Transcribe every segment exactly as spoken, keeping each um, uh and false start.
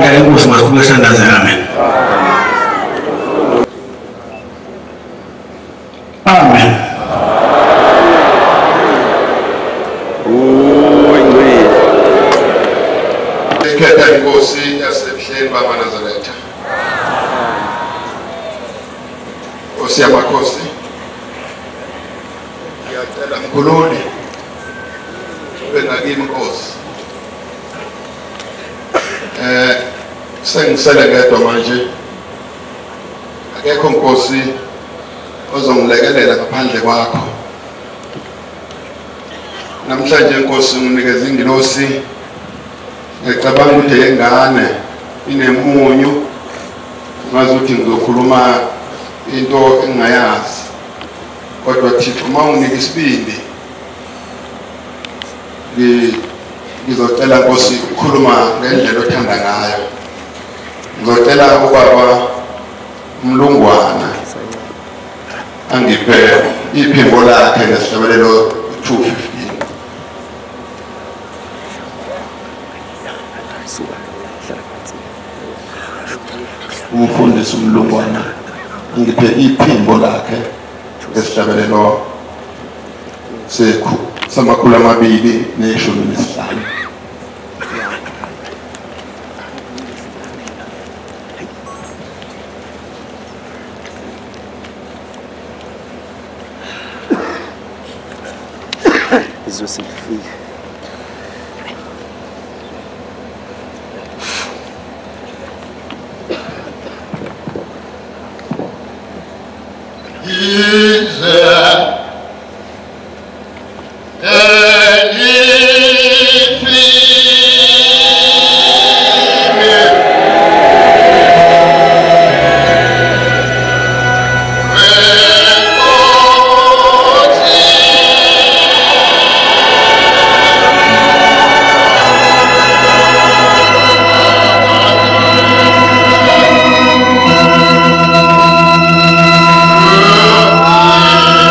amandla enkosi makhulu eshandaze amen. Amen. Ikhetha inkosi yasebuhleni bamaNazaretha. Nkosi yamakhosi. Ngiyacela mkhululi. Bengakimi inkosi. Eh sengisele ngedwa manje. Akekho inkosi ozongilekelela ngaphandle kwakho. Namhlanje inkosi nginikeza ingilosi. Ngicabanga ukuthi yengane inemunyu ngazi ukuthi ngizokhuluma into engayazi kodwa Thixo uma unginika isibindi ngizocela Nkosi ukukhuluma ngendlela othanda ngayo. Ngizocela ubaba Mlungwana angiphe iphimbo lakhe ngesihlabelelo two fifteen. Umfundisi uMlungwana ngiphe iphimbo lakhe ngesihlabelelo sekhu samakhulu amabili neshumi nesihlanu. Izosifika Oh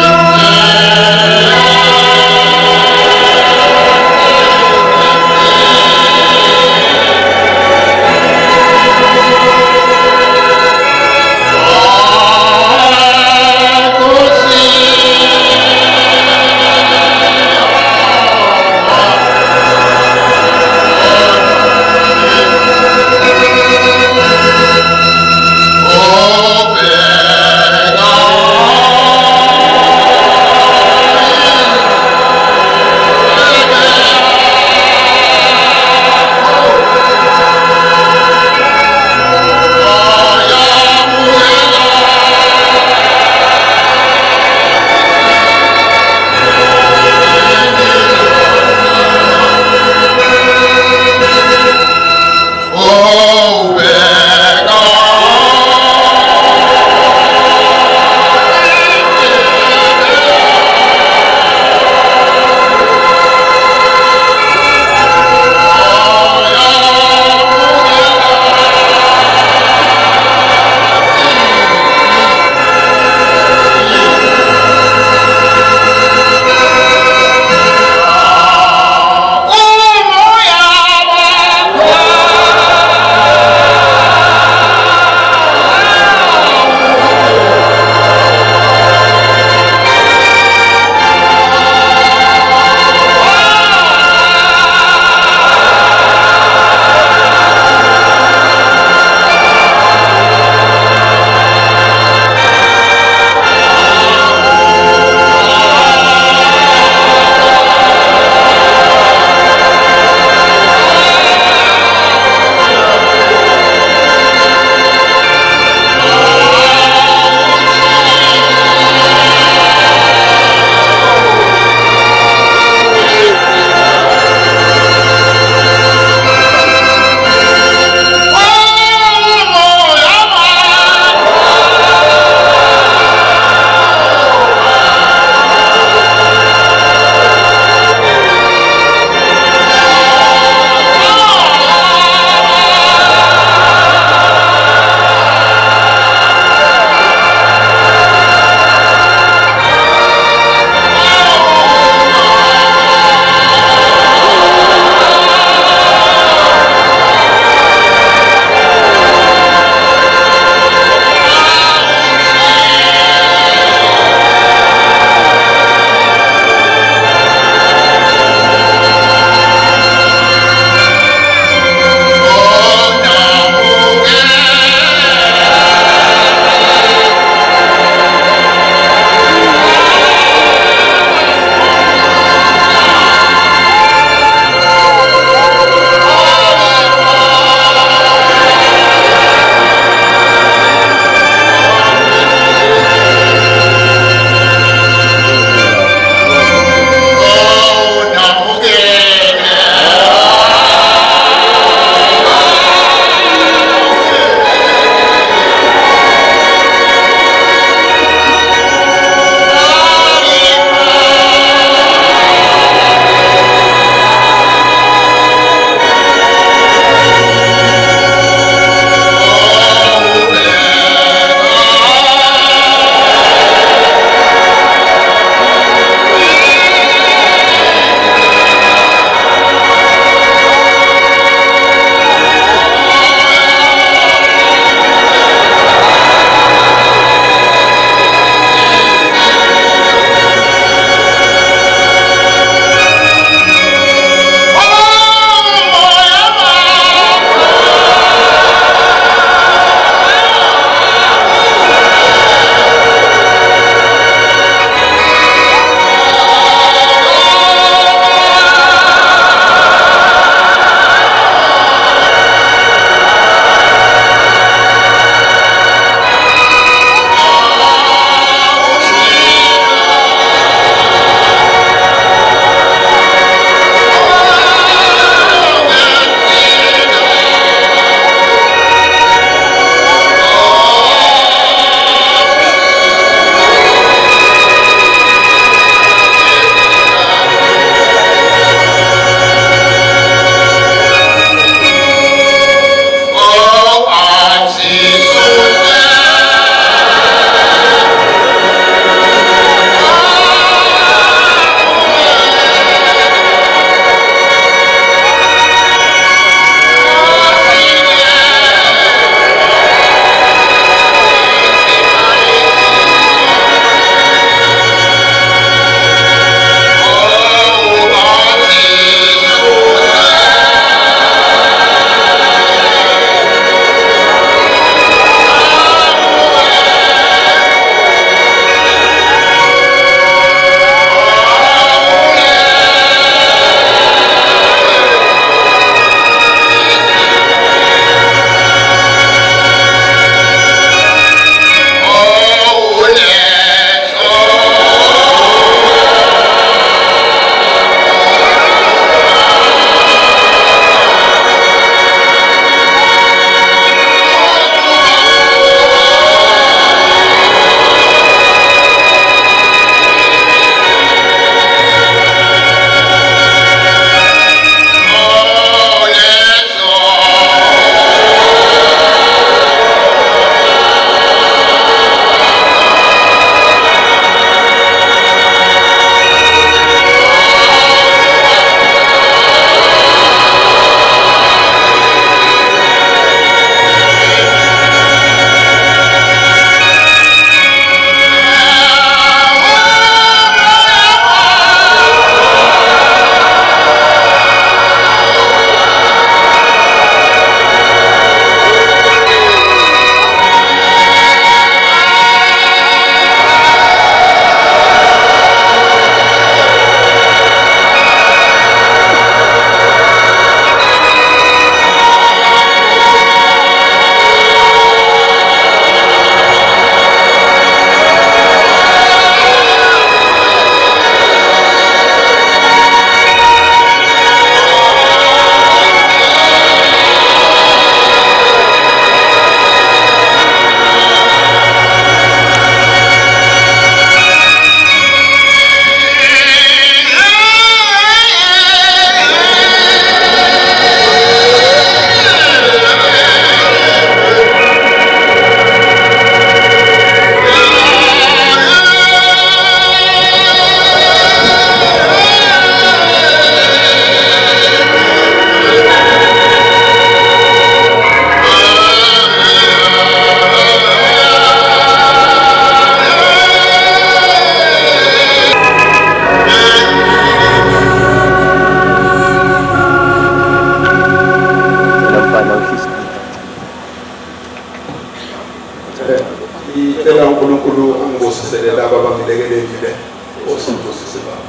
icela uNkulunkulu angibusisele laba abangilekelekile osibusise baba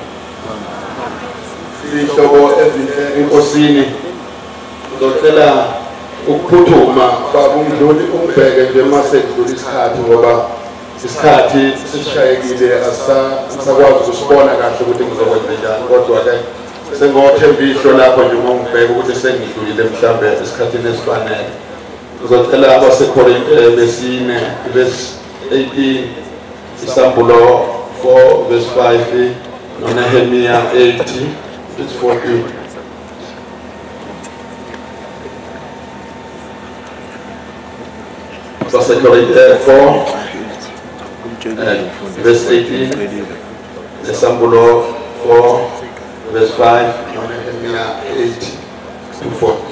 ihlobo ezinhle enkosini ngizocela ukuphuthuma baba ungidluli ungibheke nje mase kudlula isikhathi ngoba isikhathi sishayekile asisakwazi ukusibona kahle ukuthi ngizokwenza njani kodwa ke sengothemba ihlo lapho nje uma ungibheka ukuthi sengidlulile mhlambe esikhathini esifanele ngizocela abaseKorinte besine verse eighteen Isambulo four verse five noNehemiya eight verse fourteen abaseKorinte four verse eighteen Isambulo four verse five noNehemiya eight to fourteen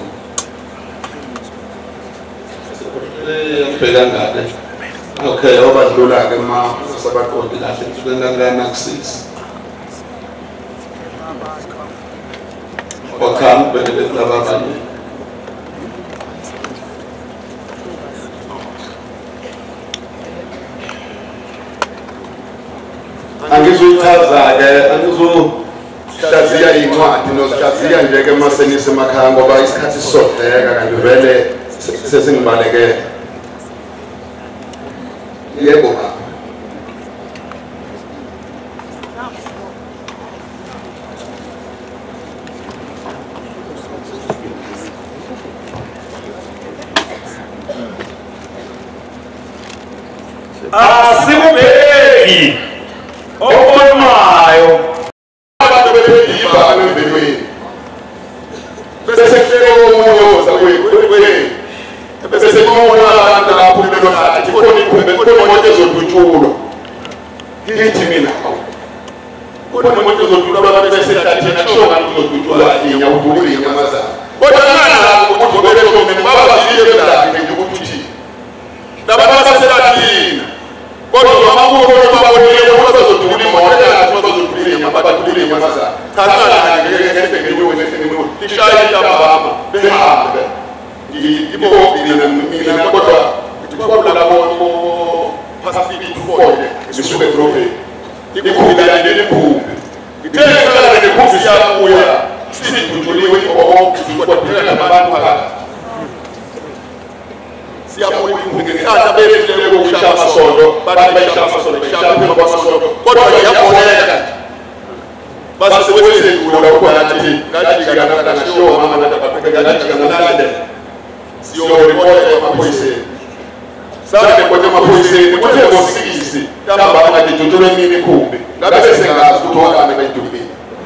Pegangane. Okay, obadlula ke ma sabaqondi kahle sibengangana ku six. Wakhambe bele lababani. Angizochaza ke angizohlaziya incwadi nohlaziya nje ke masenise emakhaya ngoba isikhathi sisodleka kanti vele sesingibaleke yebo ha asikubheki okonayo abantu bephiba emvelweni bese kuhlelo umoyoza kwe bese kubona abantu lapho belonathi khona ikhumbe khona imoto ezodutshulwa ngithi mina khona imoto ezodutshulwa abantu bese hlathina kusho ngathi uzodutshulwa inya udukule inyamazana kodwa nalapho ukuthi bebe bomene baba zile ndaba nje ukuthi labantu baselathina kodwa amabuko babonile ukuthi bazodukula imoto yathi bazodukula inyamazana badukule inyamazana kanala ngeke ngeke ngiwe ngeke tishaya intambama behambe ibo mina mina kodwa kuqhubula labo Pacific Ford ngisuke prophet ikhubila lelikhumbi ngithela lelikhumbi siyabuya siduduliwe konke kodwa nabantu phakathi siyabuya ngikhanda behlele ukushaya amasondo bathi bayishaya amasondo bayishaya phela kwamasonto kodwa yaboleka base kwezedlula ukwathi ngathi kana kana show mama ngathi kana nalande siyo report emaphoyiseni sabe kodwa emaphoyiseni kuthe ngosikisi tamba ngathi dudule nini ikhumbi ngabe sengazi ukuthi wakame bayidukile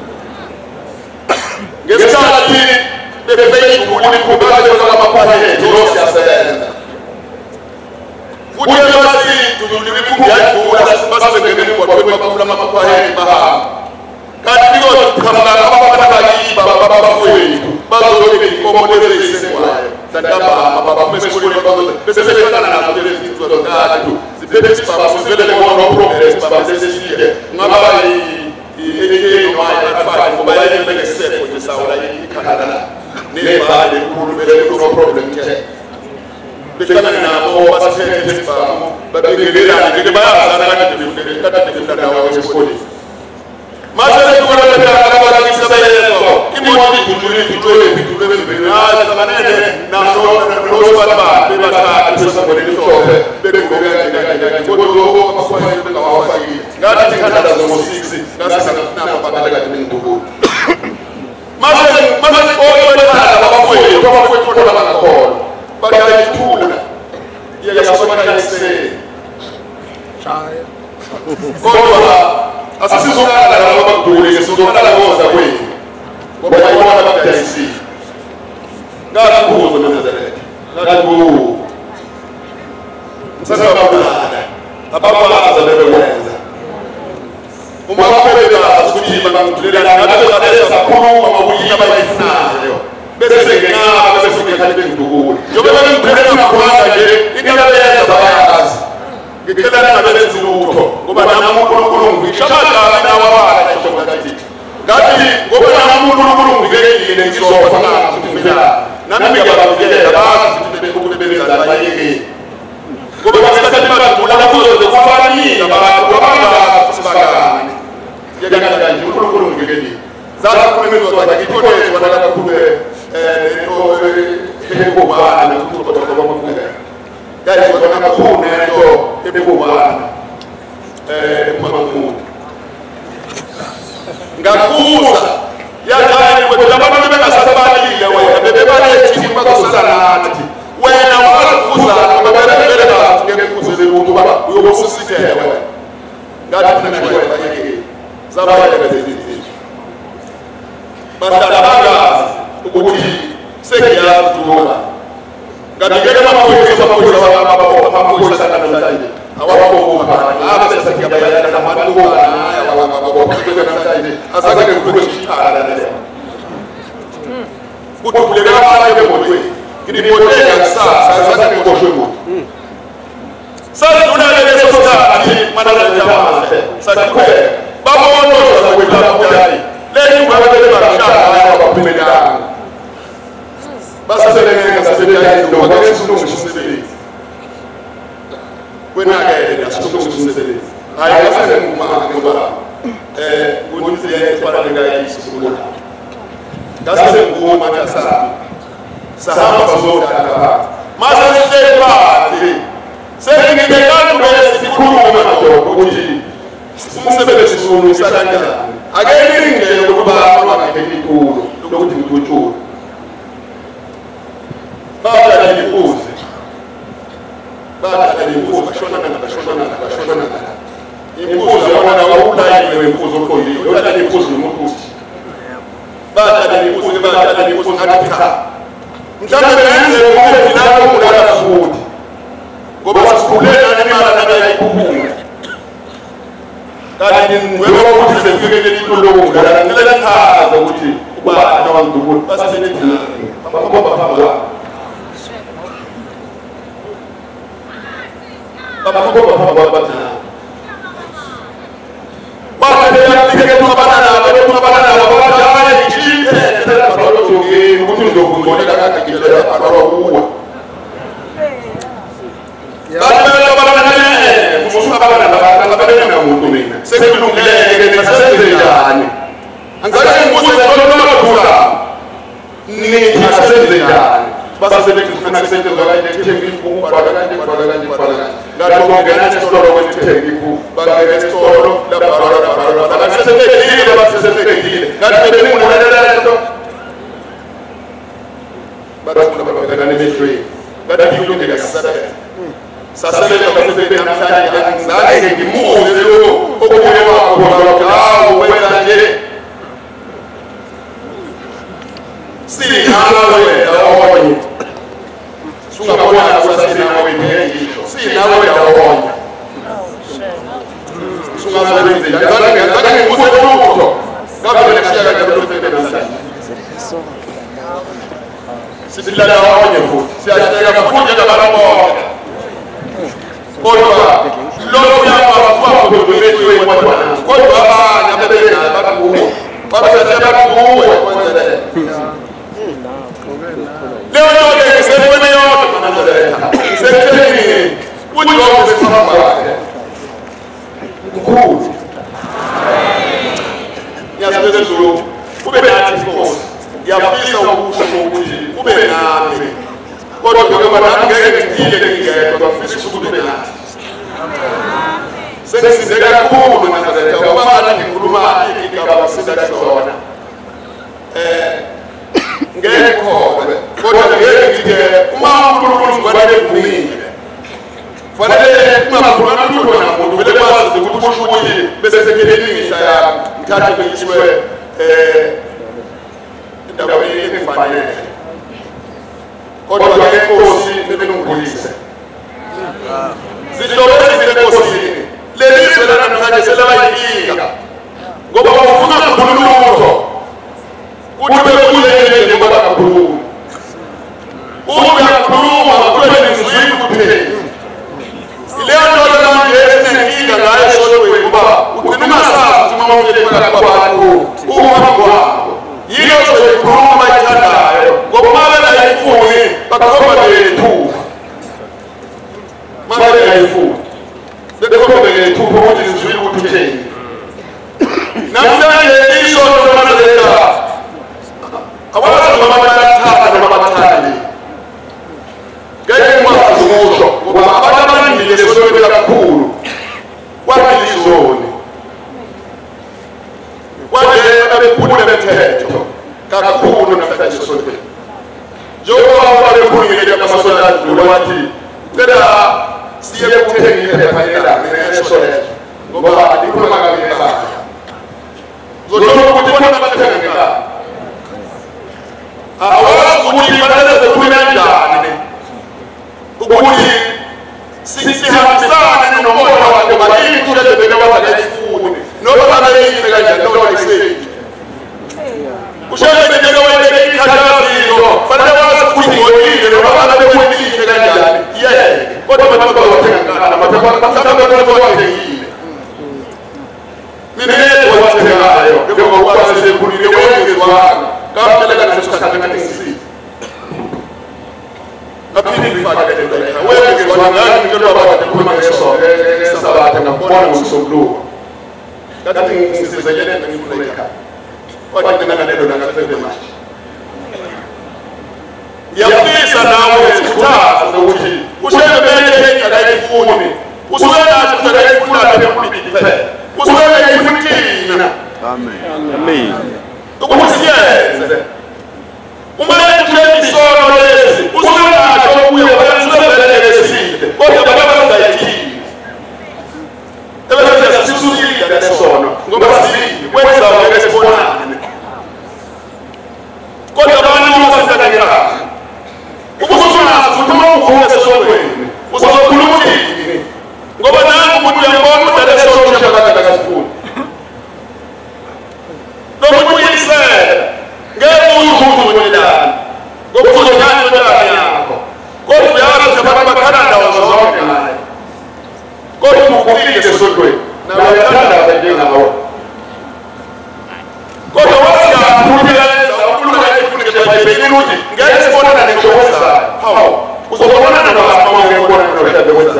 ngesikhathi bebefike idukule ikhumbi bathi amaphakethi lo siyasebenza futhi bathi dudule ikhumbi yadula basebenzele kodwa baphula amaphakethi bahamba kanti kodwa khamla abababaki baba bafowethu bazolokhe ikomodelise kwayo tandaba baba mesikhulu bese sebefana nazo lezi zinto zontathu ziphethe baba sizelele ngono progress baba sesifike ngaba i five ngoba yena bekesefo nje sawula iKhanada nebhali enkulu bele no problem nje befana nabo basiphethe baba babegelelana ngeke bayazana kanti befuna kade befuna nawo esikoleni Masele tukona beta akabala kisabelezo imoni dudule dudule dudule bebe na zamanene na no no baba beba ta pesa bodini sobe bebe bebe ngaka ngodo makwa bebe ngawafaki ngathi Canada zo six ngasa na baba daga tinduku Masele masele oyo beta baba kwe baba kwe tona bana call baka itula ya yasoma na ese chaya kodwa asizokala la bakudule sizokala ngoza kwethu ngoba ayibona bakudayisi ngala kuzo Nazareth ngadu sasa babulala ababaza bebekwenza uma bafika ukuthi bangidulelana ngabe sabesa khuluma ngokuyima bayifunayo bese ngengaba bese ngekhala bengidukule njobe bengidulelana khona nje indaba yenza bayazi ngicela nabenzi lutho ngoba nami uNkulunkulu ngishabaza nawabala eshokathi ngathi ngoba nami uNkulunkulu ngivelekile ngizofa ngathi ngifela nami ngiyabavikela bazi ukuthi bekubenza bayeke ngoba basesathi badlula jagana kanji ukulu kulu ngegedi zaka kumezo zakitole wanataka kube eh to hebo bana kutoka kwa mafunga guys wanataka kuone to hebo bana eh mafunga ngakuza ya jani kwa jambo nimeka sabali ya wewe bebe bale chini kwa kusala nati wena wala kuza mabere bere ba ngekuze lungu baba uyo susite wewe ngati tunashwa yake zabaya gazeti basta banga ukuti sekia tuona ngati kama mapoisa mapoisa baba mapoisa sana mtaje hawapo kwa hapa sasa kia baya na matu na haya wa baba kwa mtaje asaka kuko chitara na leo kuto kulelewa pale mmoja kini potea sasa sasa ni kwa shimo sasa tunaelekea sasa ni madara ya jamaa sasa kwa baba wote sasa kwa kujali leo wanabebe mashaka haya kwa kumedana basi leo sasa ndio ndio kwa Yesu ndio msisebeli kwena gaele na sio msisebeli haya sasa ni mama eh unizi ya pale ngai sikuna sasa ni mama sasa sahaba zote akaba masa sema sasa ningekana kwa sikuru mama kuti msebele sisunu sadaka ageni nge kuba kwa kitu ndokuti mtuchu baada ya kuuza baada ya kuuza shona na shona na shona na impuzo wana waula ile impuzo kwa hiyo yote ni impuzo ni mtu baada ya kuuza baada ya kuuza katika mtana mwenze kwa kinao kulala suudi kwa sababu kuleta ni mara na kupunga kadi wewe wote sifike ni kulogo dara kila kaza wote kwa na wandugu basi ni mambo baba mambo baba baba baba ya tige tu baba na baba tu baba na baba ya chinde tena baba tungi mtu ndo ngoni kaka kile baba huwa baba baba na musa baba na baba baba na mtu mimi sasa ndio sasa ndio angalia mmoja tunaona kula ni sasa ndio basi ndio tunasema ndio ndio tengi kwa gani kwa gani kwa gani ndio kuongea store kwa tengi kwa gani store la barabara barabara sasa ndio ile basi sasa ndio ile ndio ndio munaendelea ndio bado kuna baba gani mimi ndio ndio sasa sasa leo kwa sababu ya mtaji ndio kimuo leo okulewa kwa kwa wenda nje si nawe daoni sunga kwa kwa sasa nawe ndio si nawe daoni sunga nawe ndio ndio ndio ni mmoja huko kama vile kashaka ndio ndio ndio si bila daoni huko si ashaka kuja na barabara Kodwa lolo ya kwa kwa kubetu wewe watu wana kodwa baba na bebe na baba huo baba sasa baba huo kwanza leo ndio sema wewe yote kwanza sasa ni uji wao sema baba kuu ya sasa suru ubebe ati force ya fisa ubushi ube na mimi kodwa kama na ngeke kile kile kwa fisa subube na sisi ndega kuu na ndega kwa maana ni kuluma hiki kama sisi ndega eh ngeko kodwa ngeke kile uma kululu ngwade kumingi fadele kuma kulana tuko na mundu vile basi kutukushuji bese kile nini saya mtatu kishwe eh ndawe ni fanye kodwa ngeko si ndio ngulise zitowezi zile kosi leli sela na msaje sela wainga ngoba wafunga kululuto kutube kule ile ngoba kabulu ubu ya kuluma kule ni mzuri kupe ile ndo na ngene kinga na sio wewe ngoba ukinuma saa tumamwe kwa kwa watu ubu mambo hiyo sio kuluma itanda ngoba mala na ifuni bakoma betu mala na ifuni ndio kwa mbele tu pamoja nzuri kutucheni na keto kakulu na fata sote jowa wale kuni ya masola wati tera siye kutengi ya faida ne sote ngoba dikuna magambe ba zoto kutikona batanga awala kuti badala za kunanja ukuti sisi hamsana no moyo wa badili kule bega wa kaifuni no baba yeye bega ndo aisee ushaka bega wa bega kadabiro badala wa kuti ngoni no baba na kweli bega jana yeye kwa sababu wa tenga na mapema sababu wa wa hii mimi leo wa tenga hayo kwa kwa sisi kuni ni wengi wa kama tele kana sukata na kisi kapini bifaka ndio wewe ndio wanangani ndio baba kwa maelezo sasa bata na bwana msomdo kati msizajene ni kuleka kwa nini na ndio na katebe maji ya pesa nawe kutaa za uji ushebe mbele kadai usuwena kadai funa na kulipipe usuwena ifutina amen amen ukusiye umale tufeni sono lezi usuwena chokuye wala lezi kwa sababu za yaki ebe sasa sisi ya sono ngomba si kwenda wa respona kwa sababu sasa ngira ukusuna kutuma kuwe sono usokuluti ngoba nangu mtu yangu dada sono shaka daga school ndo mtu yise ngeke uzuzu mwenda ngoba uzokana ndani yako kwa sababu sababu Canada wazozoke naye kwa mukubili sokwe na wayatanda wajenga hao kwa sababu kutileza ukulu wa ifunike kwa benuti ngeke spona na nikosa hao usokona na mama ngekona na beweza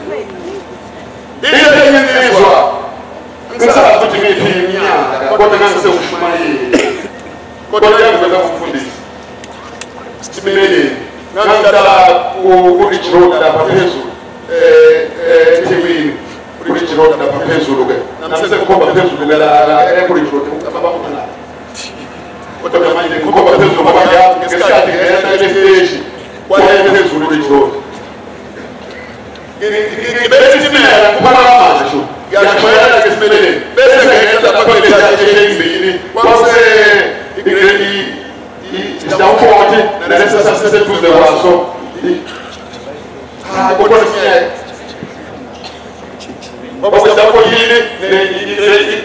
ile yenyenyezwa ngisa kutimifimia kwa tanganze ushumai kwa tanganze za kufundisha stimulate nangada ku reach road da papezo eh eh tiwi reach road da papezo luge na sasa kwa papezo luge la la ku reach road kama mtana kwa tanganze kwa papezo kwa ya keskati na ile stage kwa papezo reach road kibesi mera kupana macho ya chaya kisimele bese ngeza pakole cha chini kwa se igredi istaufoti na nessa sasa tuze waso ah kwa nini baba sababu hili ni igredi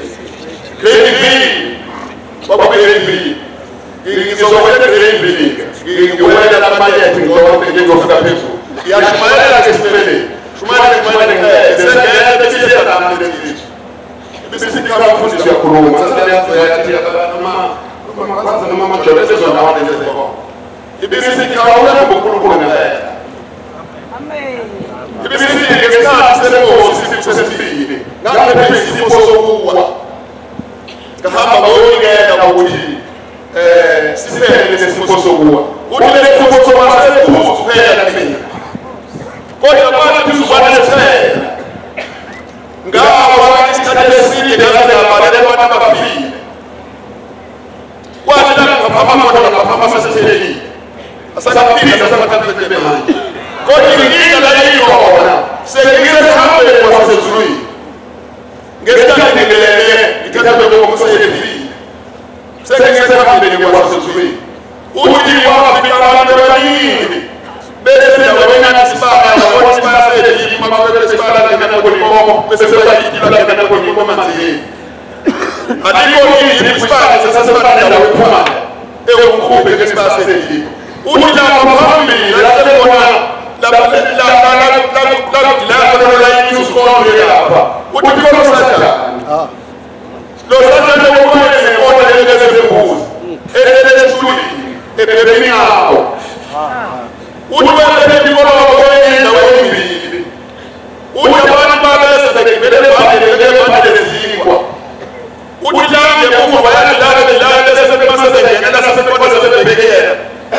kredi baba kredi ingizokwenda kredi ingiwenda na maji ya tingo ndio kufika peso ya shumaela kesimele shumaela shumaela sasa ya tatizo na ndio bisi kama fundisho ya kuruma sasa ndio ya tia kama mama kwanza na mama cholezo na wale ndio kwa ibisi kaona bukuru kuna amen ibisi ngeka sema kwa sisi sisi sisi na ndio sisi poso kuwa kahaba bonge na uji eh sisi sisi poso kuwa utile poso wa sasa kuwa na mimi kwa sababu tusiwatese ngawa walisikadesiki daraja ya baadaye wanabafi kwa sababu kama mmoja na kama sasa hii sasa pili sasa watatembea maji kwa hiyo la hiyo sengine hapo kwa sasa zuri ngesta ngelele ikatabe kwa sasa hivi sengine hapo ndio kwa sasa zuri uji wa fikra ndio hii bese ya wena sibara na wona sibara ile mama wewe sibara kana kwa mikomo bese ya kila kana kwa mikomo mati adiko hii ni sibara sasa sibara na wewe ewe mkube kwa sibara ile uja mafambi lazima kuna la la la la la la la yuskoni hapa utiko sasa ah lo sasa ndio kwa ile kwa ile ile mbuzi ile shule ile miao utuwele bikola wabweni na wembi utabani babesa tekibele bade tekibele bade zingwa utilange kufu bayani lade lade sasa kama sasa yenda sasa kama sasa pekee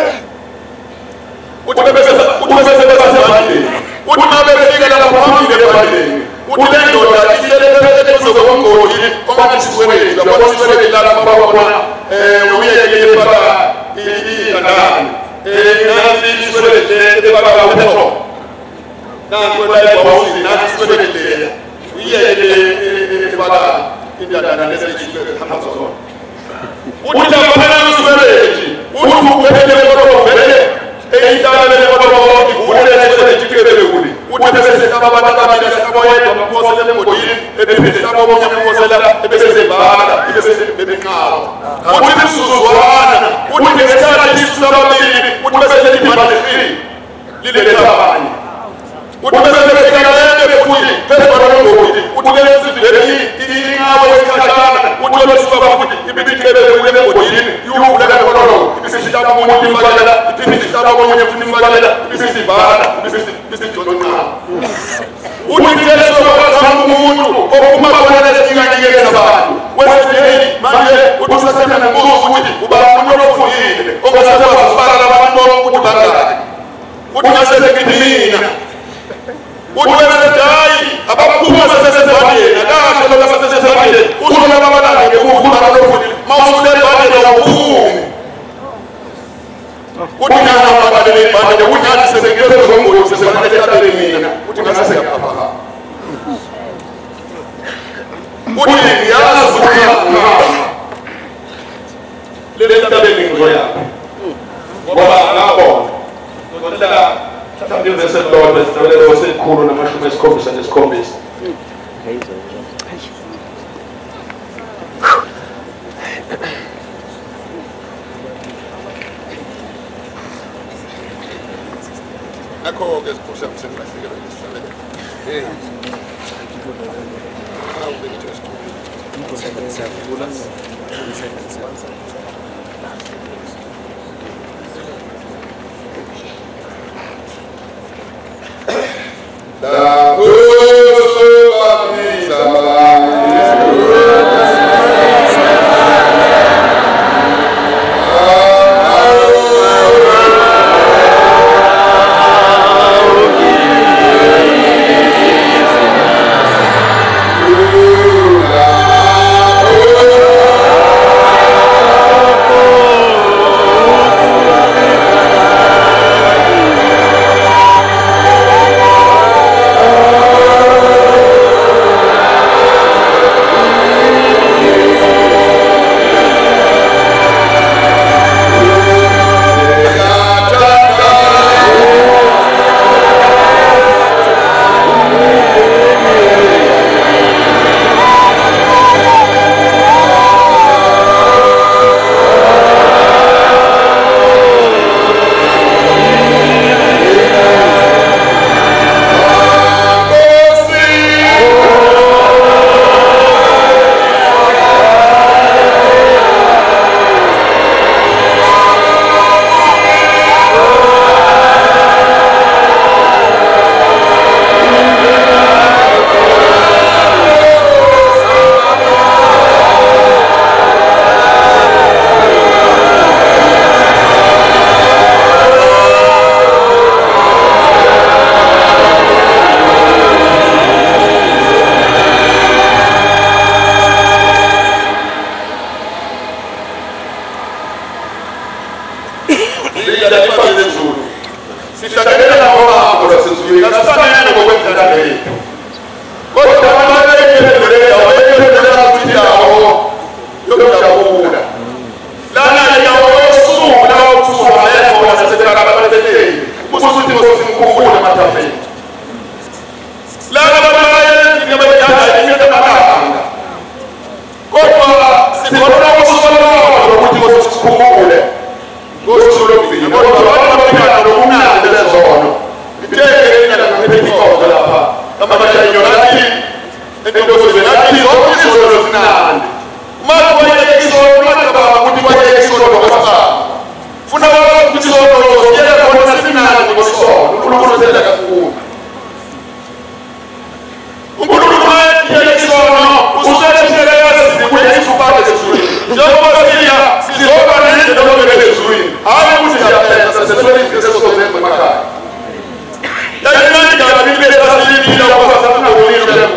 utubebesa utubebesa sasa bade utumabefika na family de bade utulendo da kisele pete kuzo kwa ngodi kwa kiswele kwa kiswele la baba kwa eh uye yefala ili kanani eh nasi swele te baba upeto na kwenda kwa uzi na swele te uye yefala india na nese hamazo uta bana swele utu kwende kwa vele e itale kwa kwa ule swele tikebe uli utebese kama bataka bila sababu yetu mkosele mkodini ebese sababu mkosela ebese bana ebese bebekao utibisuzwana utibesala sababu utibese dimandiri lile tabani utibese kalende fuji pesa rongo utibese dibeli ingawe katana utibese sababu ibibikele ule mkodini yuko ndani kwa rongo ibese sababu mtimbalala ibese sababu mtimbalala ibese bana ibese ibese jona utitelezo kwa Mungu okuma bwana kinga nyingine sababu wewe manje utusatana na nguvu uti ubamuno fuhile okasaba bara abantu kutubanga utunasele kidina utwele dai abakuma sasa bali na ndio sasa bali usona baba na nguvu kuna roho maude bali na nguvu utinana baba ni baba unyani sasa ngelo zongo sasa bali tata mina utinasema hapa Udi ya zuka lele tabe ngoya baba ngabo ngoda tambi vese Lord vese lele vose kuru na mashu mes kombis and kombis ako ges kusam sen mashiga eh La kusuba misama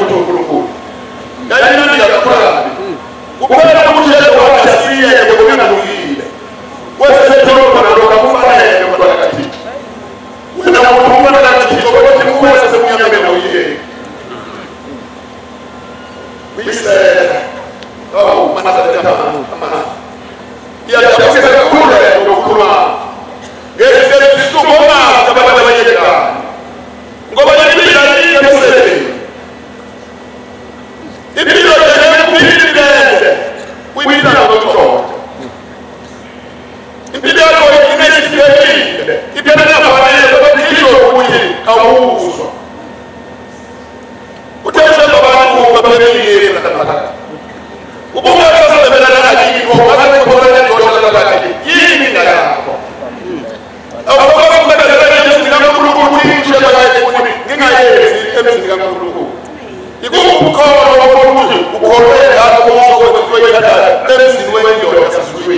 Ukwenda kucheza kwa asilia ya kuona Bisela. Oh, mana tadi apa? Ya, tapi saya kule, dokula. Gede gede itu mana? Coba coba banyak kan. Engkau banyak ini lagi yang boleh. Ini loh jangan pilih deh. Wih tidak betul. Ini dia loh ini sekali. Ini ada apa ni? Tapi ini loh wih kau usah. Udah saya bawa buku beli kata-kata. Ubuka sasa mbele lagi kwa wale kwa wale kwa lagi. Hii ni ndio. Au kwa mbele lagi ni kama kuruku ni shaba ya kuni. Ninga yeye ni kama kuruku. Iko uko wa kuruku. Uko ile hapo kwa kwa kwa hata. Tena si wewe ndio sasa sijui.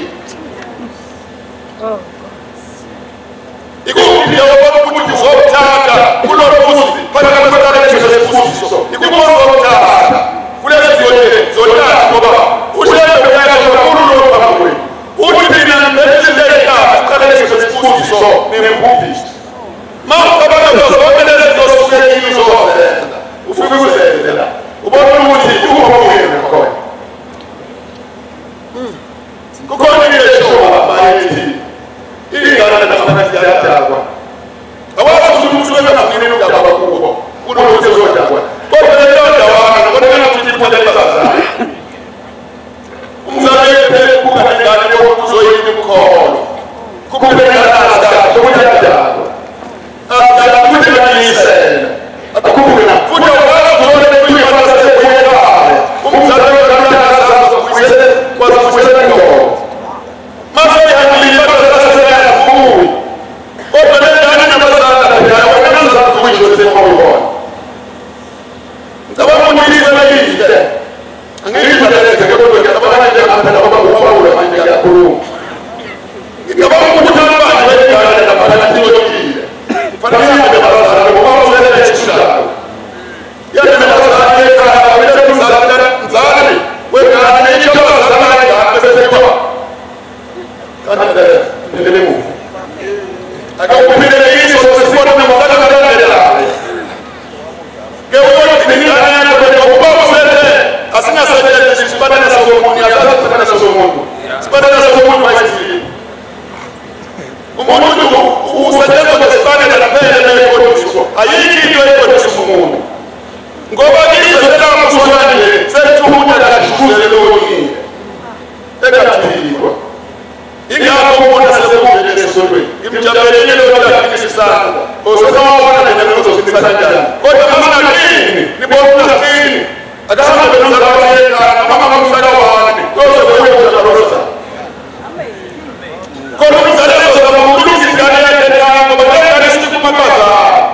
Iko ndio wa kuruku zotaka. Kulo ruhusi. Para kama sana ni kuhusu. Iko zotaka. Kule zote zote kwa ushaka kwa kuru kwa kule uti na mbele ya kale sisi so ni mpupi mambo kama hizo zote ndio zote hizo zote ufikiwe tena ubora uti uko kwa kwa kwa kwa ni ile show maiti hii kana na nafasi ya hapa hawapo mtu na nini kwa baba kubwa kuna wote zote hapa kwa ndio dawa na kwa nini tujipotea sasa mzalete kukanigana kuzoyini mkono kukanigana kukanigana hata kukanisa atakukuna futa wala kuona kuya sasa kuenda mzalete kana sasa kuise kwa kuise ngo mambo ya kulipata sasa ya Mungu kwa nini na mazana ya wanaanza kuishi sema wao sababu ni hizo hizi angeni badala kwa kwa sababu ndio anataka baba kwa ule manja ya kuru kama mtu kama wewe kana na badala hiyo hii familia ya baba na baba wale ya kisha yale na baba yake kana bila kumzalana mzalani wewe kana ni kama zamani amesema kana ndio ndio Mungu akakupenda hizo sio na mzalana badala kwa nini ana kwa baba sasa asina sasa sipata na somo ni asasa sipata na somo sipata na somo kwa hizi umuntu usajeza kwa sipata na pele na iko disco ayiki ndio iko disco mungu ngoba hizo tena mswali sasa tuhuta na shule leo hii tena tuliwa ingawa kuna sababu ya sore imjabele leo ya kisa osema wana na neno zote sana kwa maana nini ni bora nini akasema ndio mzalawale na mama mzalawale yote wewe utakarosa kwa nini mzalawale kwa muluzi ndani yake ndio badala ya siku makaza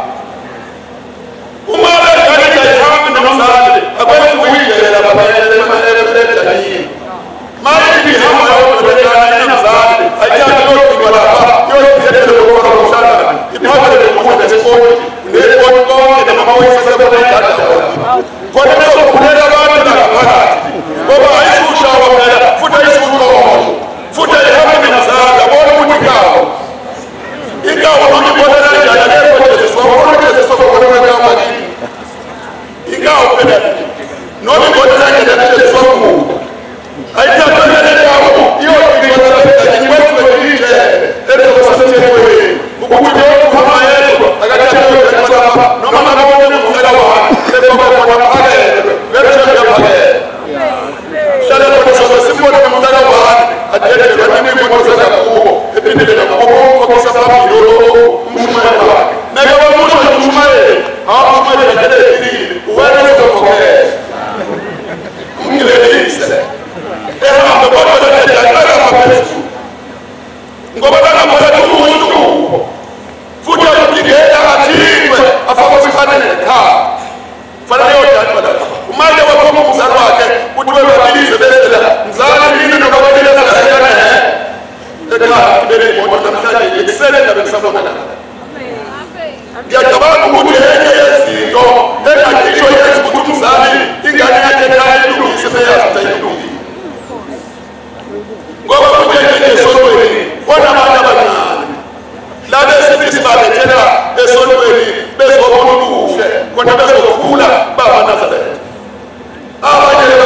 umara ndani ya hapo na mzalawale akwenda kuingia na baba yake na maelewele na hii mali bi hapo hapo badala ya mzalawale acha yote wala yote ndio kwa mzalawale ipate ndio kwa sport ndio kwa na mama wewe sasa kwa nini kunenda watu na wakati baba haisha wala futa hizo kwa futa hapo ni msaada bora mtikao ingawa mtu bora na ndio kwa Yesu bora kwa Yesu kwa kwa kwa ingawa penda ndio bora na ndio Yesu Mungu aita kwa ndio hiyo ndio ni wetu wewe ndio kwa sababu wewe ukuje kama yeye akataka kwa baba na mama na wewe msaada wa ndio kwa kwa umaje wa kwa mzalo wake utwe badilize bela mzalo nini na badala za sana eh eka bele moto tamsali excellent na besamo na ya sababu mtu yeye Yesu ndo eka kicho Yesu mtu mzali ingani yake kai ndugu sema ya taibu ngoba kuje Yesu wewe wana maana bana la besi bisibale tena Yesu wewe beso mundu ufe kwa beso kula baba Nazareth abanye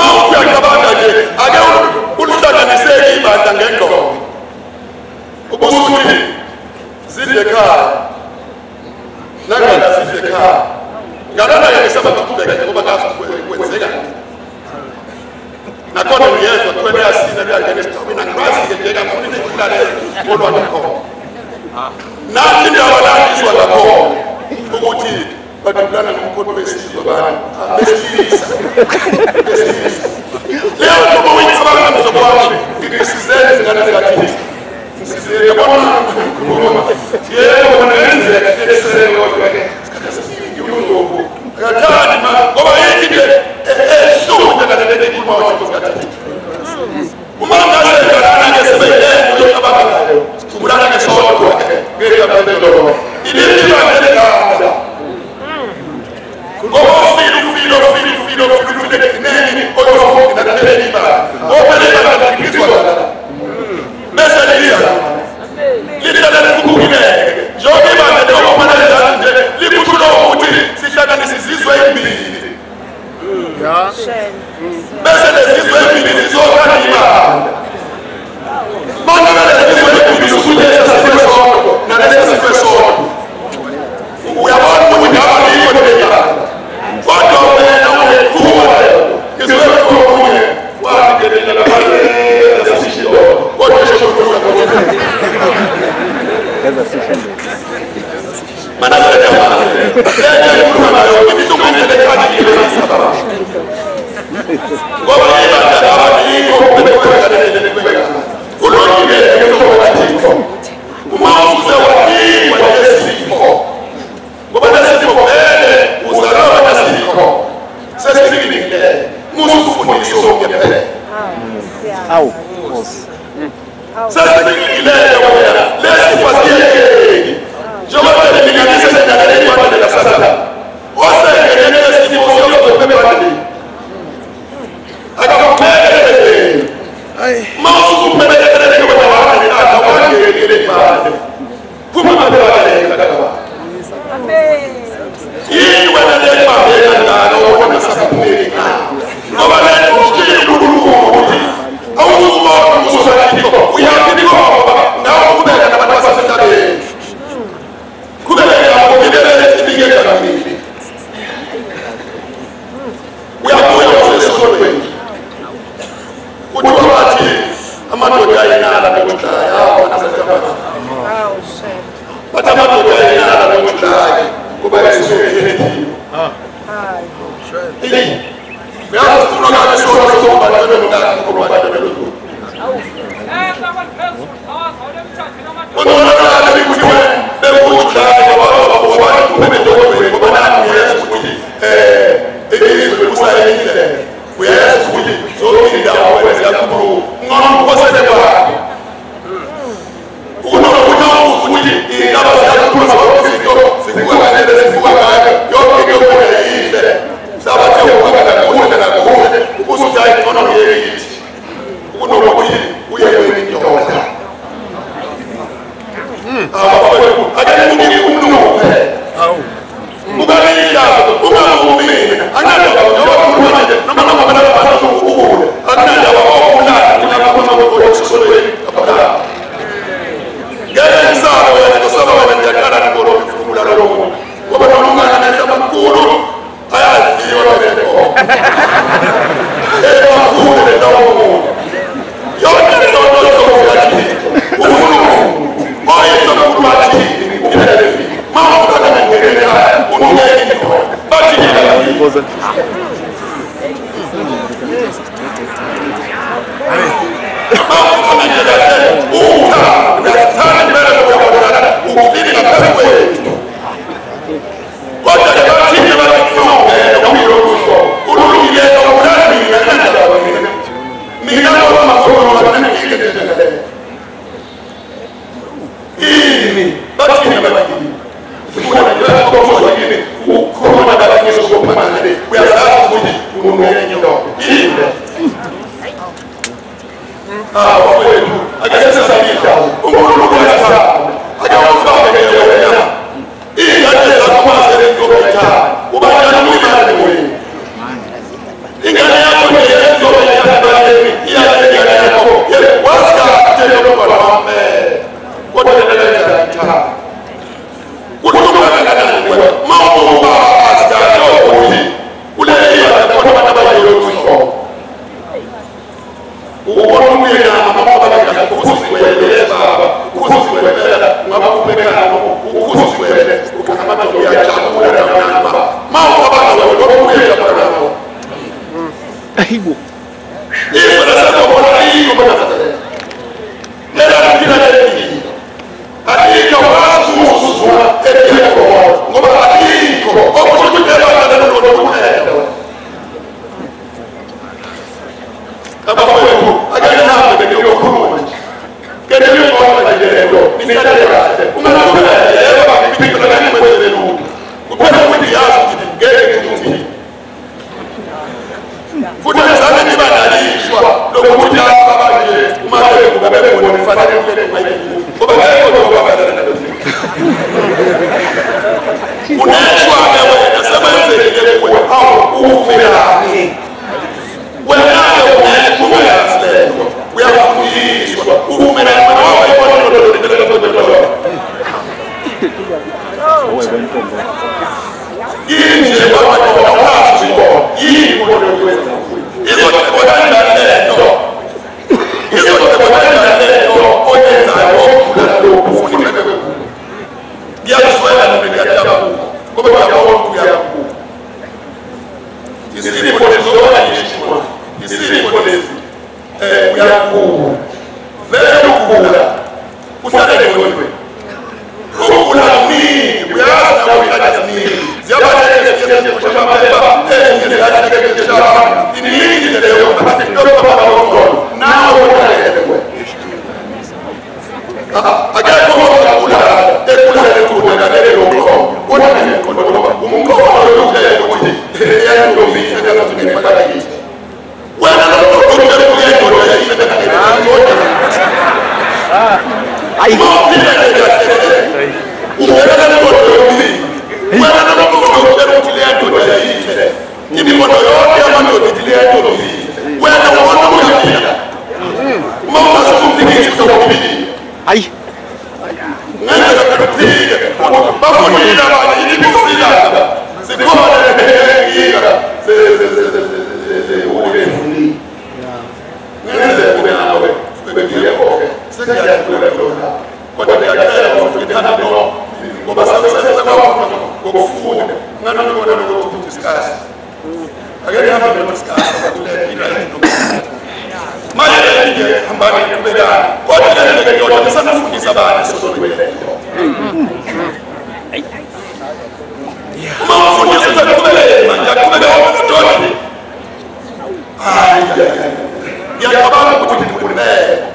mawuthi uyacabanga nje ake ulihlanganiseke ibandla ngengqondo ubusuthi zidle ekhaya nangala zidle ekhaya ngalana ke sabathubeka ngoba kazi kwenzeka nakhona ngiyezwa kwena yasina liyangena esithabeni angikwazi-ke nje kamfuni ukulalela kodwa nakhona nathi indawo landiswa ngakhona ukuthi badubulana nomkhonto wesizwe abantu besilisa besilisa leyo ntoba uyicabanga mzobo wami ngisizele zingane zikathini ngisizele yabona yebo nenzeka esele kodwa-ke ngiwuzobu akathandi ma ngoba yithi nje ehlungu ngalelele ikhuluma washo zikathini uma ngasengalana-ke sebeyento yocabangayo sicubulana-ke sodwa-ke ngekabelelo ililibandelelela ngoba ufile ufile ufile ufile ufile ufile ekugcineni oyosokugcina leli ibanga ophela ibanga ligizwa bese liza lihlala likhukukileke njengoba ibanga leyokuphela lizathi nje likushulo ukuthi sihlanganise izizwe ezimbili bese lezizwe ezimbili zizokhanda ibanga manje lezizwe ezimbili usulesa sibe sodwa nalesa sibe sodwa uyabona ukuthi abaliko lebanga kodwa wena uyekhula ngizwekuye wangelela lapha esishilo kodwa eshokuza kodwa kaza sishilo mana leta leta kukhona nayo ibizungenzele khadi yesaba ngoba ibanda abaliko bekwekhalele bekweka ulongile ngizokwathi uma uze wathi walesifo ngoba lesifo vele uzalwa nasifo sesifikile musufundiswa ngempela awu boss sesifikile wena lesifo siyeke njengoba belinganise sendakaleni wabandela sasa osengene lesifo siyokubebebandela akakuphele hayi mawusukuphelele ngoba wabandela akawangele ibande kuma mabelele kakaba yiwe nale babela ngalo wona sakumeli ngoba le ushilo ukuthi awuzubona uzosakho uyaphinda ngawo kubeka nabantu basetabeni kubeka ngokubelele ibikela kamili uyabuya usesikolweni kuthiwa bathi amadoda ayinala nokuhlaya awona setabeni awu shame bathi amadoda ayinala nokuhlaya kuba esizwe ah hayi shame uyazi kunoka lesona sokuba nalo ngakho kuba nalo awu eh baba phezulu awazole emthathe namadoda unonakala bikuthiwe bekuhlaya baba bobantu bebedokwe ngoba nami uyazi ukuthi eh elizwe kusayindlela uyazi ukuthi zonke indawo wenza kakhulu ngona ukhosele kwakho unokuthi ukuthi indaba ziyakhulu zabaphezulu zikukanele zikukanele yonke into kuyihle sabathe ukubana kuhle kakhulu ukusuthi ayithola ngeyithi ukunokuthi uye kwendoda abafowethu akekho umnuko awu ukalila ungamumina angathi njengoba manje noma noma bana bathi ukule akunanda abakulala kulapha kwesikolweni abala ngeke ngisaba wena kusaba wena ngiyaqala ngibona ukufumula lokho ngoba noma ngisaba kakhulu ayaziyo lento eh bakule lokho yonke lento sokuyathi ukhulu moya sokubathi ngilele mama kana ngirela unungeni bathi ngoza Ah, wafowethu akasese sabita umuntu ukuyatha akawufaka ngeyona ingane zakumazele ngokutha ubani umali wena ingane yakho nje ahigo Isso nessa bola aí, como é que era aqui na gente. Aqui que eu faço os sua, é que é bom. Como aqui, como você tem lá dentro do mundo. Acabou eu. Aqui não, que eu como. Que ele não pode fazer isso. Me sai daqui. Uma não é, é para que fique lá no meio. O povo é muito aço, que é que Futa sana ni badalishwa lokuja babaje umake kubebe kuni fanele kule maiki kubebe kuni kubebe uneshwa wewe nasema hivi ile kwa hao ufira wewe ndio uneshwa wewe unafundishwa ufira wewe Inje watu wakafu hii Isso é o lento. Isso é o lento. Olha essa loucura. E a sua ela não me deixava. Como é que a outra ia? E se ele for isso, e se ele for isso, é o Iacu. Velho cura. O sabe de onde? O cura mim. O Iacu não me dá mim. Se a barreira que eu chamo para é ele dá que eu chamo. Ini leo ndio baba wako na wewe agapo kula ekula ekula na leo ko kuna ni ko ko mungu wao leo kuti ya ndio mimi ndio tunifanya hivi wewe ndio ndio ndio ndio ah ai mo pile ndio wewe ndio ndio wewe ndio ndio ndio ni mikono yote ya mambo yotilia ndio wewe na unaona mjapia mama sikumpigi sikumpigi ai ngana kupiga bafu ni ila bali ni kusila sikona higa se se se se ule funi ngana ze kuna nawe kupiga kwa sasa ya kula kula kwa ndio ya kila mtu kitana ndio kwa sababu sasa kwa kufuga ngana ndio ndio kutiskas Agora já vai buscar a mulher que vai no mas ele ambani kubega pode ele que eu já não fui sabana só do ele mas fui essa da kubega mas já kubega o todo ai e acabava com tudo por pé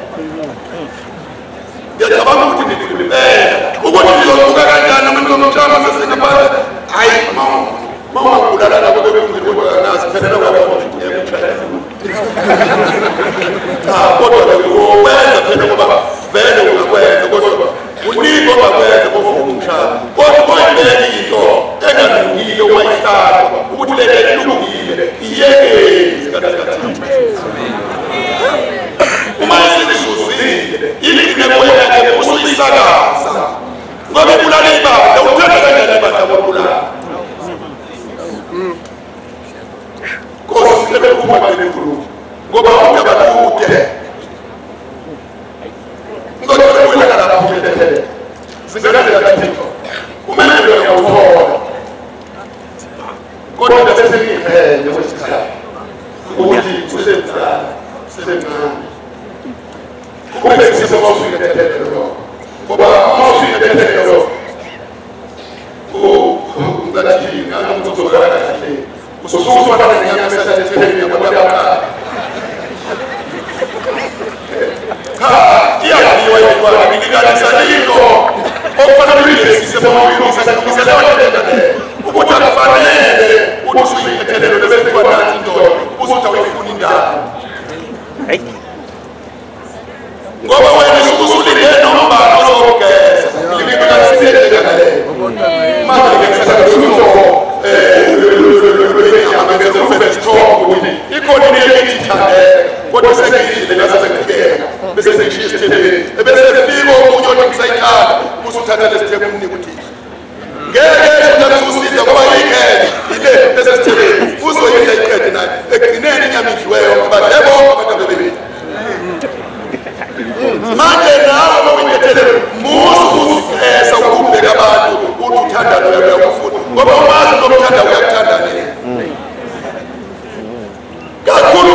e acabava com tudo por pé o bom de eu lugar já não não chama mas assim para ai mal Mama kulala na bebe mkubwa na sipenda kwa kwa ah bodo ko weza penda kwa vele unaweza kwa uniko kwa weza kwa fungisha kwa kwa ndani ito tena ndio maisha utulele ndugu yeye zikatakata umasi susi ili kinakwenda kwa kusisaga ngobe kulala ibada utaka ndani ibada kwa kulala Kosi lebe kuma bale kulu. Goba uka bale uke. Ngoja wewe na na uke. Zingana ya katiko. Umeme ndio ya uhoa. Ngoja na sisi ni eh ndio sasa. Uji kusema sema. Kumbe sisi kama usi tetete ndio. Goba usi tetete ndio. Oh, ngati ngana mtoto gara kati. Ususu pada dengan mesa di sini yang berada. Ha, dia dia yang buat ini kan sana itu. Oh, pada diri semua itu saya bisa lewat dia. Ubuta fane, ubusu ikatele ndio best kwa ndio. Ubusu tawifuninda. Hai. Ngoba wewe ubusu ndio nomba noroke. Ili bila sisi ndio kale. Mama ndio sasa ndio. Eh, iko ni ile kitande kwa sababu ile lazima kike bese kishiste bese bibo kunyo msaita musutata le step ni kuti ngeke tunasusiza kwa yike ile bese step uzo ile yike na ekineni nyamiki wewe kwa debo kwa bebe mande na wawetele musu esa ukubega bantu ututanda wewe kufuta ngoba mazi nokutanda uyakutanda nini Kakuru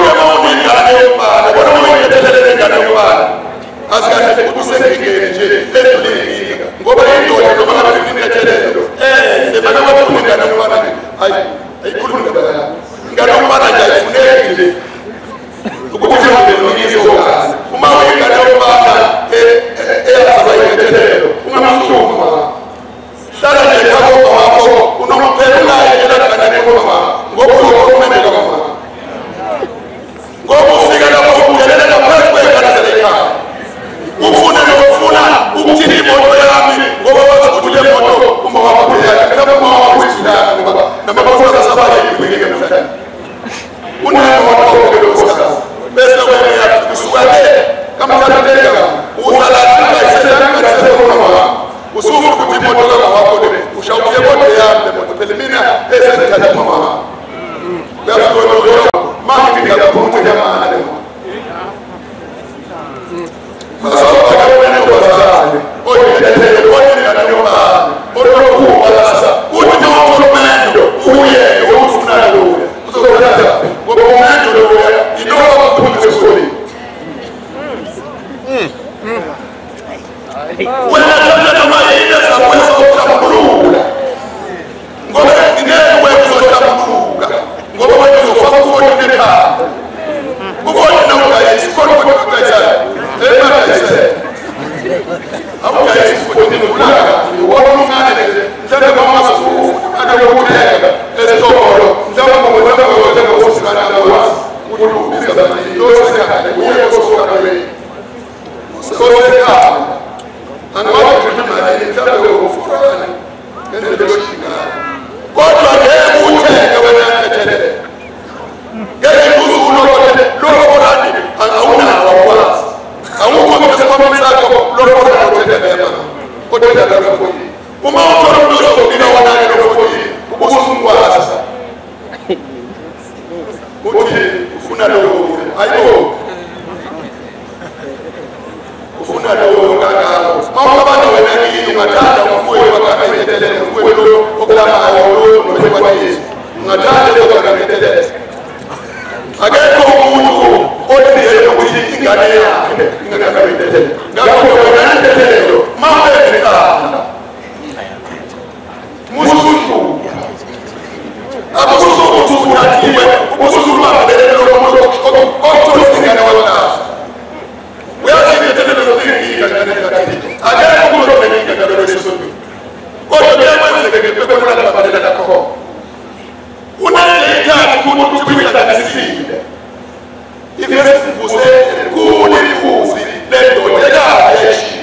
ingane yobana asikahle kusengingeje edolinga ngoba indoda noma ngabe inethelelo eh semana wabona ingane yobana hayi ayikhuluma ngabala ingane yobana nje ayifuneki ukuthi uhambe noyizokazi uma ingane yobana eh eyazaba inethelelo ungamhluma hlala nje khako wakho unomphela yena ngoba ngoba uzokumemela mama ngoba ufika lapho ugelela lapha kwegana lekhaya ufuna nokufuna ukuthini imoto yami ngoba wathi ukuthi le moto uma waphela lapho uma wakwithila ngoba namaphosela sabaye kwike mhlanje unayo moto lokuzaka bese wena usuka le kamthatheleka usala isebenza kahle usufu ukuthi imoto yakho le ushawuye moto yami moto phela mina esenithatha mama uyafuna mama ngiyakuphuza jamani masawaka wena ngozane oyithethe oyina noma olokuwa lasa uthi nomendo uye ufuna lo uzokuthatha ngoba umendo lo inoba kuphuza eskoleni wena tata noma yena sakwesa utamulula ngoba ngeke wezotamuluka ngoba wena uzofaka ufoni nekhaya ufoni nawugayisi khona ukuthi ugayisa emagayisa awugayisi ufoni nokulaga wona ungane mhlawumbe mama masuku anokutheka esitolo mhlawumbe ngoba ngoba ngosikana ngawazi ukuthi ubizana yosekhaya uye kosuka nawe sosekhaya angawathi ukuthi mali mhlawumbe ufurana ngendlela yoshingana kodwa ngeke utheke wena ethelele ngeke uzulo kodwa loforani awunawo akwazi awukho ngesibambi sakho loforani othelele kodwa lapho uma uthola umuntu ozokubika wanake loforani ubusungwaza uthi ufuna lo ayibo ufuna lo ngakho mama abantu wena yini ungathanda umfuyo wakhe ethelele umfuyo lo okulamayo lo nokwaniso ungathanda lo kwaniso akekho umuntu odiyele ukuthi ingane yakhe ingane ethelele ngakho wena ethelele mama ekhaya mususu abususu uthathiwe ubususu mabelele lo muntu okuthola ingane wona uyathi ethelele lo ingane akekho umuntu obengingane lo lesono kodwa kuyakwenzeka bekwena labalela lakho unalethana kumuntu kwihlanganisile ifesivuse kule ifuzi lendoda yakhe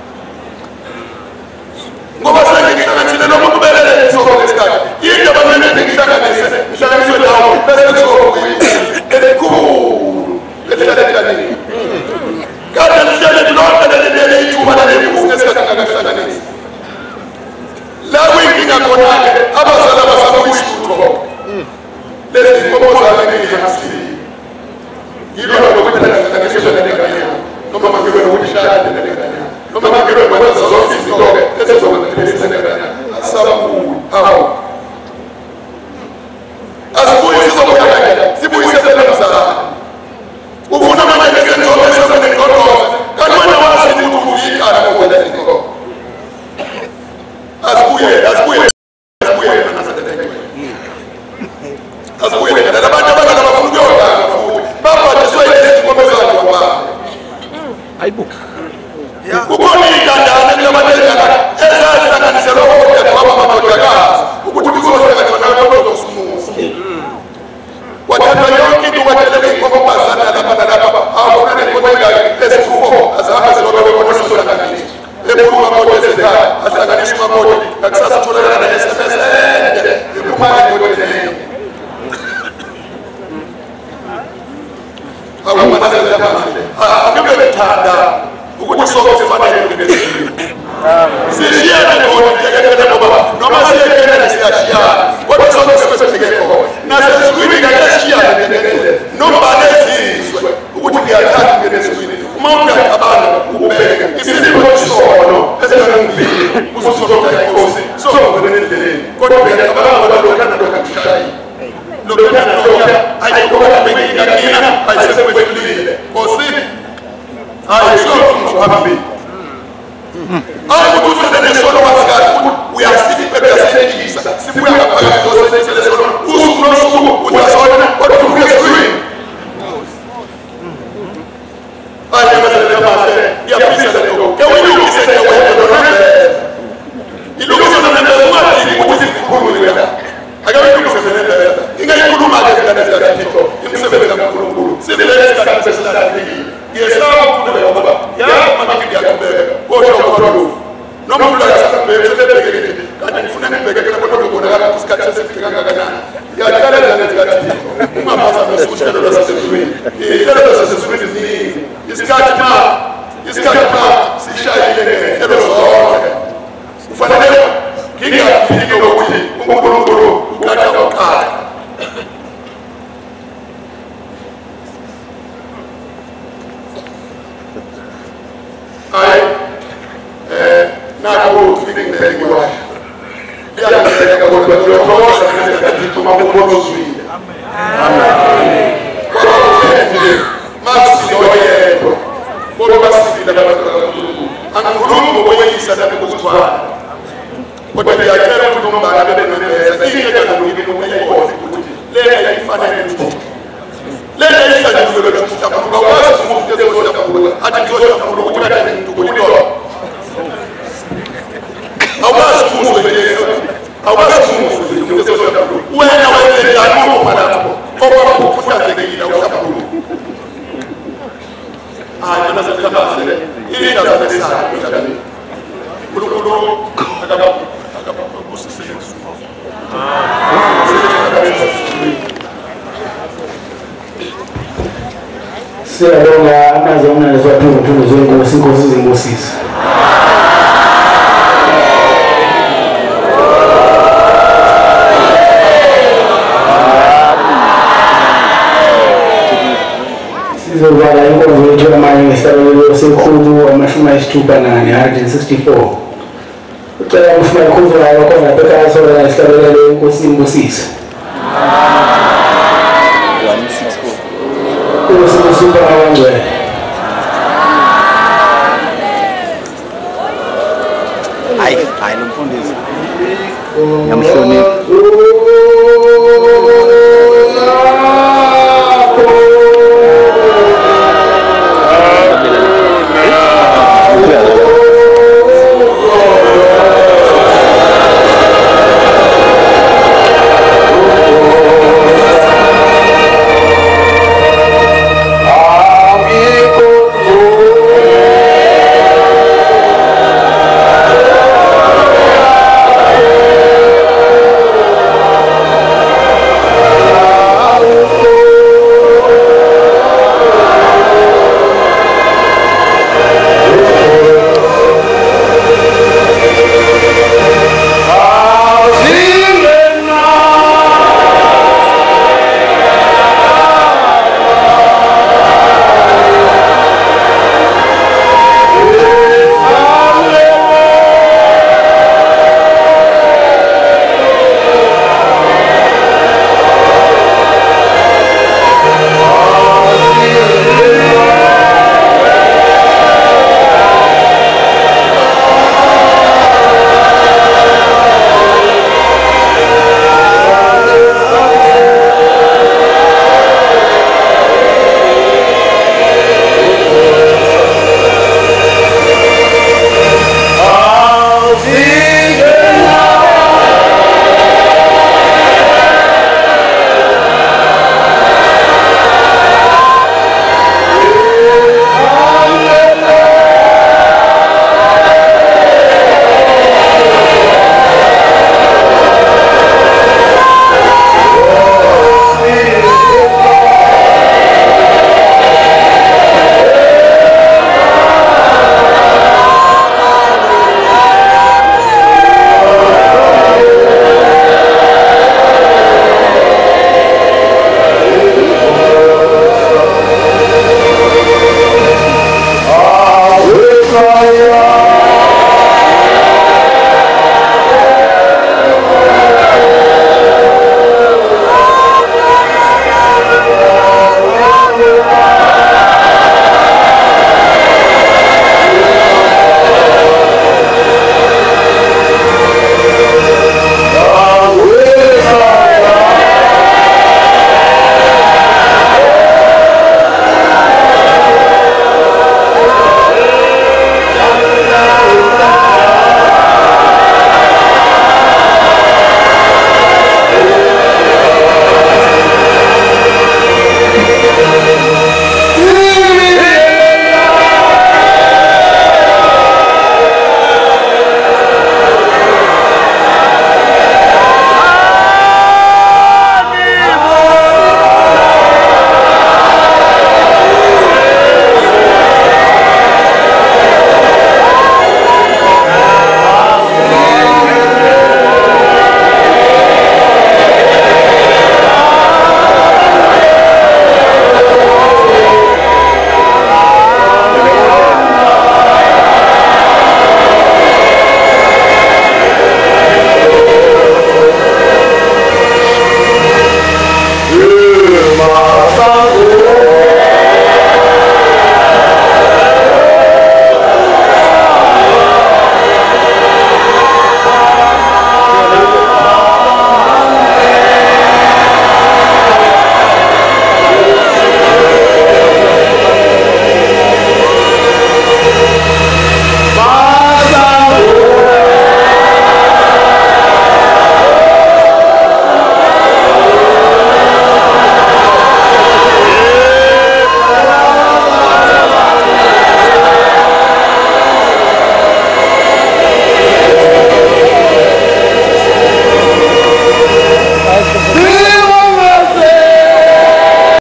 ngoba sengihlanganisile lo muntu belele isoko lesikhathi into abamene ngihlanganise ngihlanganiswe lawo bese isoko elikhulu lesihlelekani kada lihlele lonke lelele ithuba lalefuzi lesikhathi ngakahlanganise la kwinkinga khona-ke abazali abasabuyisutho lezi nkomo zami ngizazisile yilona lokuthi ngihlanganiswe nengane yami noma mangibe nokuthi shade nengane yami noma mangibe ngokwenza zonke izinto-ke ezizokwenzelisa nengane yami asabuyi hawu asibuyi sizobuya kanje sibuyise belemzala ufuna manje ngesenzobe sebenengqoqoze kanti wena wazi ukuthi uvuyikala ngokwenza izinto asibuye asibuye asibuye asibuye labantu abangaka bafuna ukuyogana futhi babhadiswe izinkomo zabo kwaba hayibo kukhona igandana kulabathengana ezahlanganiselwa kodwa kwaba amadodakazi ukuthi kuzohlala khona lokuzosumuza wathatha yonke into wathelele inkomo bazana lapha nalapha awufuna nenkomo engaki ezifufo azihamba zilobe khona sohlanganiswa ephuma moto ezekhaya ahlanganiswa amamoto ngakusasa tholakala na-S M S ende ephuma emoteleni angibe bethanda ukuthi sonke sifanele ngezinto sishiyane khona ntekekele ngoba noma siyekele siyashiyana kodwa sonke sibesibheke khona nasezulwini ngakashiyane ngendlela noma nezizwe ukuthi ngiyathanda ngezinto uma uyacabanga ubheke isimo esisono esenangibili uzothola inkosi sokubona endleleni kodwa uyacabanga ngoba lokho nalokho kushayi lokho nalokho ayikho kodwa bengingakina ayisekwedlulile nkosi family. I would do the solo of we are sitting better than Jesus. We are those who knows who was on what to be doing. I never said that I said, yeah, please let go. Can we look at the way to remember? He looks at the number one thing, what is it to go with that? I got to look at the number. You got to do my best that is in the seven of the civil that yes, now, yeah, I'm going to get there. Go to the no more like that. And if you never get a photo of the sketches of the Gagana, you are better than the my father was to the swing. He tells us the swing is me. He's got a map. He's got a map. See, shy, hello. Fanele, King of King of Woody, Muguru, Gata Kai. I not go to the anyway. They are like a word of your cross and to my photos. Amen. Mercy, oh, yeah. And Guru, where he said that it was one. But they are careful to know that they are going to be able to let me find it. Let me find it. Let me find it. I was moving. I was moving. When I was in the room, madam, for put that thing in the I understand that. It is a message. Siyabonga amazwi nezwaphezulu zenkosi inkosi zingosisi. Sizobala inkonzo yethu yamanye ngesabelo sekhulu amashumi ayisithupha nane one hundred sixty-four. Ucela umfuna ikhuzulayo khona pheka sola ngesabelo inkosi imbusisi. Super awangwe. Hayi, hayi lo mfundisi. Yamhlonipha.